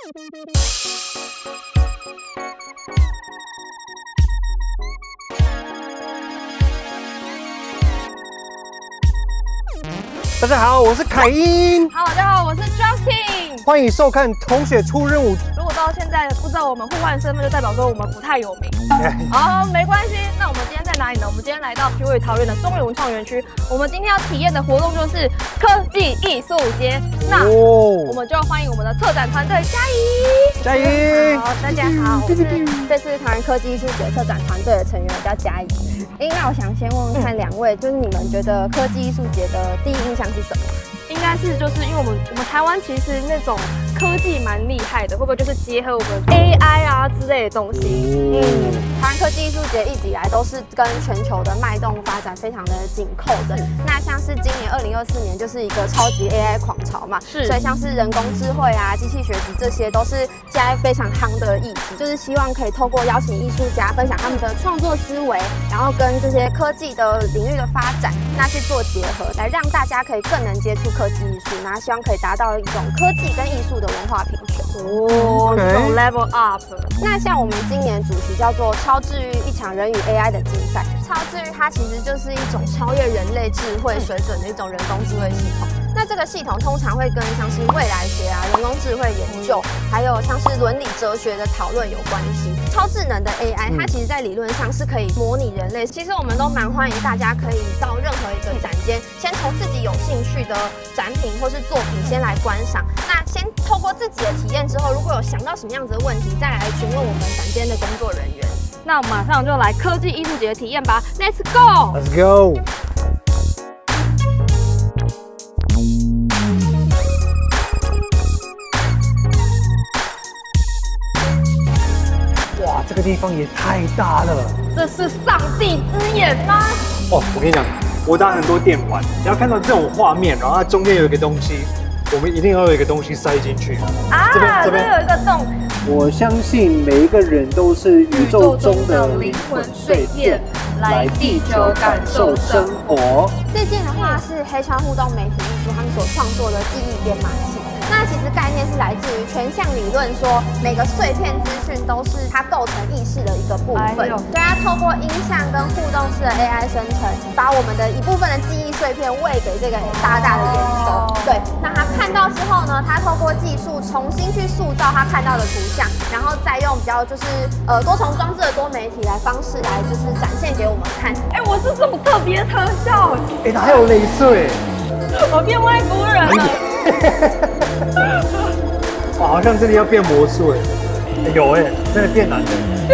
大家好，我是凯英。 好，大家好，我是 Justin。 欢迎收看《同学出任务》。 如果到现在不知道我们互换身份，就代表说我们不太有名。好，没关系。那我们今天在哪里呢？我们今天来到位于桃园的中原文创园区。我们今天要体验的活动就是科技艺术节。那我们就欢迎我们的策展团队嘉怡。 嘉怡， 好，大家好，我是这次桃园科技艺术节策展团队的成员，我叫嘉怡。那我想先问问看两位，就是你们觉得科技艺术节的第一印象是什么？ 应该是就是因为我们台湾其实那种科技蛮厉害的，会不会就是结合我们 AI 啊之类的东西？ 台湾科技艺术节一直以来都是跟全球的脉动发展非常的紧扣的。那像是今年2024年就是一个超级 AI 狂潮嘛，所以像是人工智慧啊、机器学习这些都是现在非常夯的议题，就是希望可以透过邀请艺术家分享他们的创作思维，然后跟这些科技的领域的发展，那去做结合，来让大家可以更能接触科技艺术，然后希望可以达到一种科技跟艺术的文化平权。 这种 level up。 那像我们今年主题叫做超治愈一场人与 AI 的竞赛，超治愈它其实就是一种超越人类智慧水准的一种人工智慧系统。那这个系统通常会跟像是未来学啊、人工智慧研究，还有像是伦理哲学的讨论有关系。超智能的 AI，它其实在理论上是可以模拟人类。其实我们都蛮欢迎大家可以到任何一个展间，先从自己有兴趣的展品或是作品先来观赏。那先透过自己的体验之后，如果有想到什么样子的问题，再来询问我们展间的工作人员。 那我们马上就来科技艺术节体验吧 ，Let's go！Let's go！ 哇，这个地方也太大了！ 这是上帝之眼吗？ 哦，我跟你讲，我打很多电玩，只要看到这种画面，然后它中间有一个东西，我们一定要有一个东西塞进去。 啊，这边有一个洞。 我相信每一个人都是宇宙中的灵魂碎片，来地球感受生活。 这件的话是黑川互动媒体艺术他们所创作的记忆编码器。那其实概念是来自于全像理论，说每个碎片资讯都是它构成意识的一个部分，所以它透过音像跟互动式的 AI 生成，把我们的一部分的记忆碎片喂给这个大大的眼球。对，那它看到之后呢，它透过技术重新去塑造它看到的图像，然后再用比较就是多重装置的多媒体来方式来就是展现给我们看。 我是这么特别特效， 它还有镭射我变外国人了。 哇，好像这里要变魔术有真的变难了。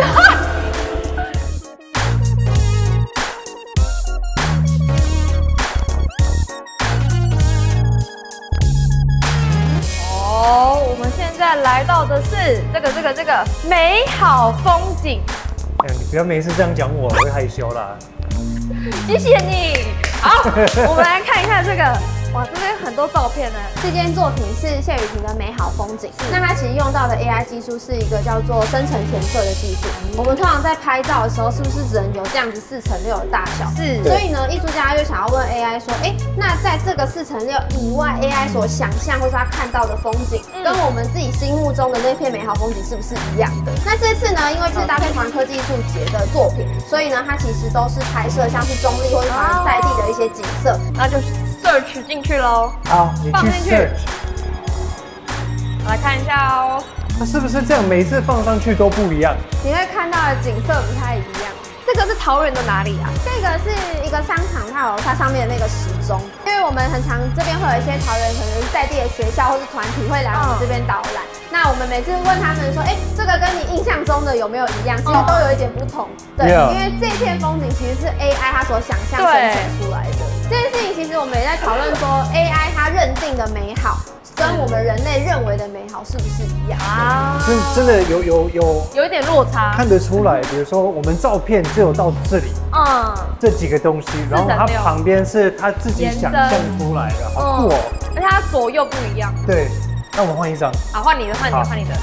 我们现在来到的是这个美好风景。 你不要每次这样讲我会害羞啦。 谢谢你。好，我们来看一看这个。哇，这边很多照片呢。 这件作品是谢雨婷的美好风景。那它其实用到的 AI 技术是一个叫做生成填色的技术。我们通常在拍照的时候，是不是只能有这样子4:6的大小？是。所以呢，艺术家就想要问 AI 说，那在这个4:6以外 ，AI 所想象或是他看到的风景，跟我们自己心目中的那片美好风景是不是一样的？那这次呢，因为是搭配台湾科技艺术节的作品，所以呢，它其实都是拍摄像是中立或是台湾在地的一些景色， 那就 search 进去喽。 好，你去 search。 来看一下哦。 它是不是这样？每次放上去都不一样？ 你会看到的景色不太一样。 这个是桃园的哪里啊？ 这个是一个商场，它有它上面的那个时钟。因为我们很常这边会有一些桃园可能在地的学校或是团体会来我们这边导览。那我们每次问他们说，这个跟你印象中的有没有一样？其实都有一点不同。对，因为这片风景其实是 AI 它所想象生成出来的。这件事情其实我们也在讨论说 ，AI 它认定的美好，跟我们人类认为的美好是不是一样啊？ 真的有一点落差， 看得出来。比如说我们照片只有到这里，这几个东西，然后它旁边是他自己想象出来的，好酷哦！ 而且它左右不一样。 对，那我们换一张。 好，换你的，换你的。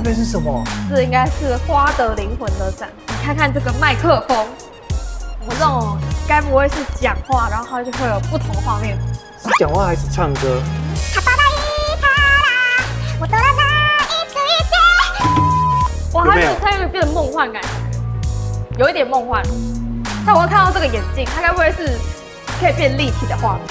这边是什么？ 这应该是花的灵魂的展。你看看这个麦克风，我这种该不会是讲话，然后它就会有不同画面？ 是讲话还是唱歌？ 哇，它有变成梦幻感觉，有一点梦幻。但我看到这个眼镜，它该不会是可以变立体的画面？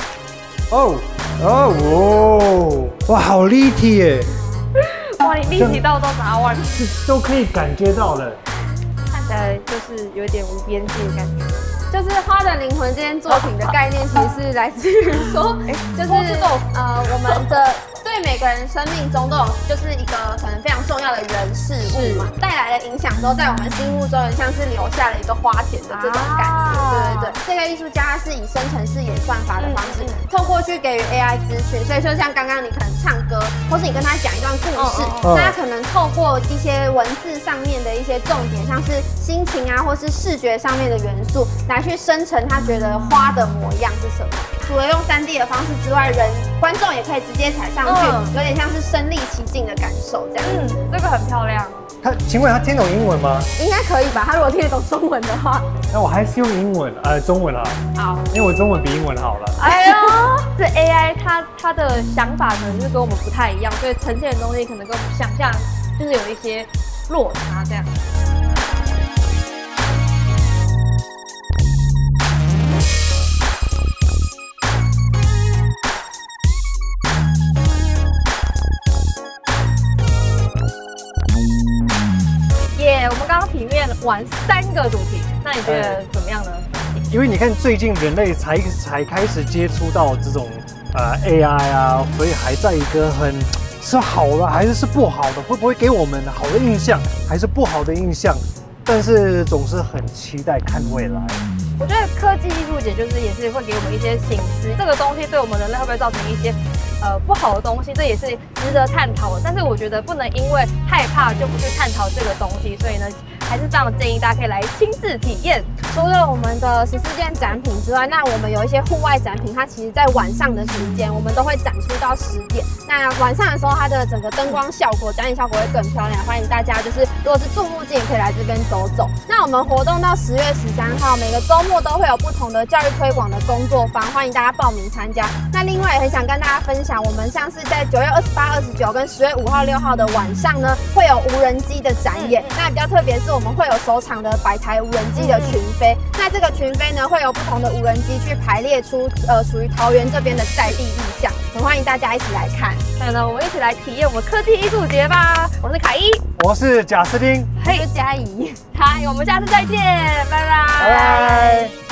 哇，好立体耶！ 哇，你立体到哪外面？ 都可以感觉到了。 看起来就是有点无边界的感觉。 就是《花的灵魂》这件作品的概念，其实是来自于说，就是我们的对每个人生命中都有就是一个可能非常重要的人事物嘛，带来的影响都在我们心目中很像是留下了一个花田的这种感觉。对，这个艺术家他是以生成式演算法的方式，透过去给予 AI 资讯，所以说像刚刚你可能唱歌，或是你跟他讲一段故事，那他可能透过一些文字上面的一些重点，像是心情啊，或是视觉上面的元素来去生成他觉得花的模样是什么。除了用3D 的方式之外，观众也可以直接踩上去，有点像是身临其境的感受这样。 这个很漂亮。 请问他听懂英文吗？ 应该可以吧？他如果听得懂中文的话， 那我还是用中文好。好，因为我中文比英文好了。 哎呦，这 AI 它的想法可能就是跟我们不太一样，所以呈现的东西可能跟我们想象就是有一些落差这样。我们刚刚体验玩3个主题，那你觉得怎么样呢？ 因为你看最近人类才开始接触到这种AI 啊，所以还在一个是好的还是不好的，会不会给我们好的印象还是不好的印象？但是总是很期待看未来。 我觉得科技艺术节也是会给我们一些省思，这个东西对我们人类会不会造成一些不好的东西，这也是值得探讨的。但是我觉得不能因为害怕就不去探讨这个东西，所以呢，还是非常建议大家可以来亲自体验。 除了我们的14件展品之外，那我们有一些户外展品，它其实在晚上的时间，我们都会展出到10点。那晚上的时候，它的整个灯光效果、展演效果会更漂亮。欢迎大家就是如果是住附近，也可以来这边走走。那我们活动到10月13号，每个周末都会有不同的教育推广的工作坊，欢迎大家报名参加。那另外也很想跟大家分享，我们像是在9月28、29跟10月5号、6号的晚上呢，会有无人机的展演。那比较特别是，我们会有首场的100台无人机的群飞。那这个群飞呢，会有不同的无人机去排列出属于桃园这边的在地意象，很欢迎大家一起来看。 那呢，我们一起来体验我们科技艺术节吧！我是凯伊， 我是贾斯汀， 我是嘉怡。 嗨，我们下次再见，拜拜。 拜拜。